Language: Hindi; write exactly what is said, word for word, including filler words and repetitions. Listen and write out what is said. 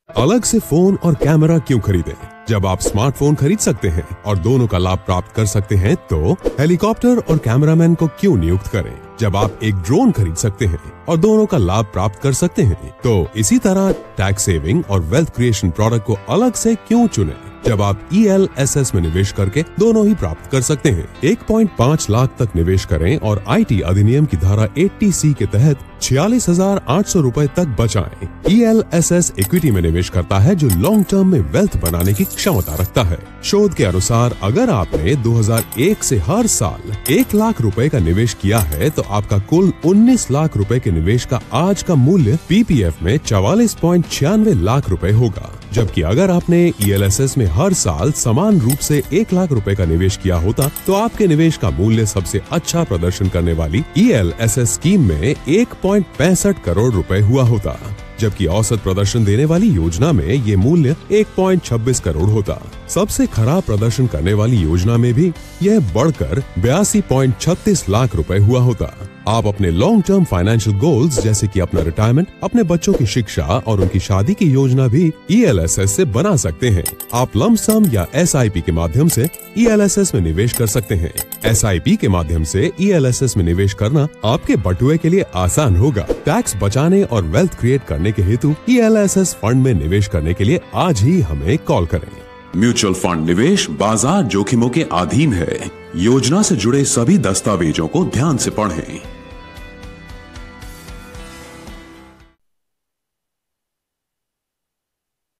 अलग से फोन और कैमरा क्यों खरीदें जब आप स्मार्टफोन खरीद सकते हैं और दोनों का लाभ प्राप्त कर सकते हैं? तो हेलीकॉप्टर और कैमरामैन को क्यों नियुक्त करें जब आप एक ड्रोन खरीद सकते हैं और दोनों का लाभ प्राप्त कर सकते हैं? तो इसी तरह टैक्स सेविंग और वेल्थ क्रिएशन प्रोडक्ट को अलग से क्यों चुनें जब आप ई एल एस एस में निवेश करके दोनों ही प्राप्त कर सकते हैं? एक पॉइंट पाँच लाख तक निवेश करें और आई टी अधिनियम की धारा अस्सी सी के तहत छियालीस हजार आठ सौ रूपए तक बचाएं। E L S S equity में निवेश करता है जो लॉन्ग टर्म में वेल्थ बनाने की क्षमता रखता है। शोध के अनुसार अगर आपने दो हज़ार एक से हर साल एक लाख रुपए का निवेश किया है तो आपका कुल उन्नीस लाख रुपए के निवेश का आज का मूल्य पी पी एफ में चवालीस पॉइंट छियानवे लाख रुपए होगा। जबकि अगर आपने ई एल एस एस में हर साल समान रूप से एक लाख रुपए का निवेश किया होता तो आपके निवेश का मूल्य सबसे अच्छा प्रदर्शन करने वाली E L S S scheme में एक पॉइंट पैंसठ करोड़ रुपए हुआ होता, जबकि औसत प्रदर्शन देने वाली योजना में ये मूल्य एक पॉइंट छब्बीस करोड़ होता। सबसे खराब प्रदर्शन करने वाली योजना में भी यह बढ़कर बयासी पॉइंट छत्तीस लाख रुपए हुआ होता। आप अपने लॉन्ग टर्म फाइनेंशियल गोल्स जैसे कि अपना रिटायरमेंट, अपने बच्चों की शिक्षा और उनकी शादी की योजना भी ई एल एस एस से बना सकते हैं। आप लंप सम या एस आई पी के माध्यम से ई एल एस एस में निवेश कर सकते हैं। एस आई पी के माध्यम से ई एल एस एस में निवेश करना आपके बटुए के लिए आसान होगा। टैक्स बचाने और वेल्थ क्रिएट करने के हेतु E L S S fund में निवेश करने के लिए आज ही हमें कॉल करें। म्यूचुअल फंड निवेश बाजार जोखिमों के अधीन है। योजना से जुड़े सभी दस्तावेजों को ध्यान से पढ़ें।